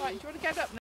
Right, do you want to get up now?